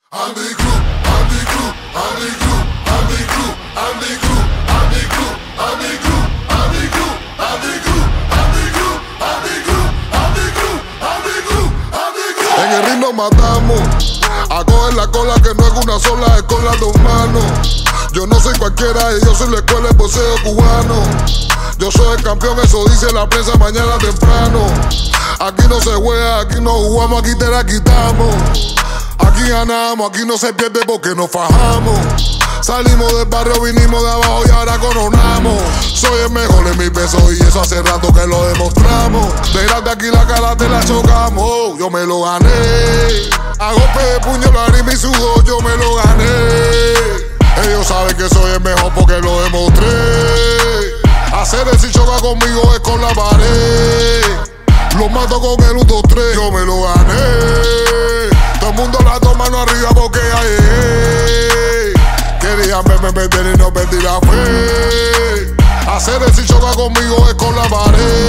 Andy Cruz, Andy Cruz, Andy Cruz, Andy Cruz, Andy Cruz, Andy Cruz, Andy Cruz, Andy Cruz, Andy Cruz, Andy Cruz, Andy Cruz, Andy Cruz, Andy Cruz, Andy Cruz. En el ring nos matamos, a coger la cola que no es una sola, es con las dos manos. Yo no soy cualquiera y yo soy la escuela de boxeo cubano. Yo soy el campeón, eso dice la prensa mañana temprano. Aquí no se juega, aquí no jugamos, aquí te la quitamos. Aquí ganamos, aquí no se pierde porque nos fajamos. Salimos del barrio, vinimos de abajo y ahora coronamos. Soy el mejor en mi peso y eso hace rato que lo demostramos. De grande aquí la cara te la chocamos, yo me lo gané. A golpe de puño, lágrima y sudor, yo me lo gané. Ellos saben que soy el mejor porque lo demostré. Hacer el si choca conmigo es con la pared. Lo mato con el 1, 2, 3, yo me lo gané. Todo el mundo la toma mano arriba porque hay. Querían verme meter y no perdí la fe. Hacer el si choca conmigo es con la pared.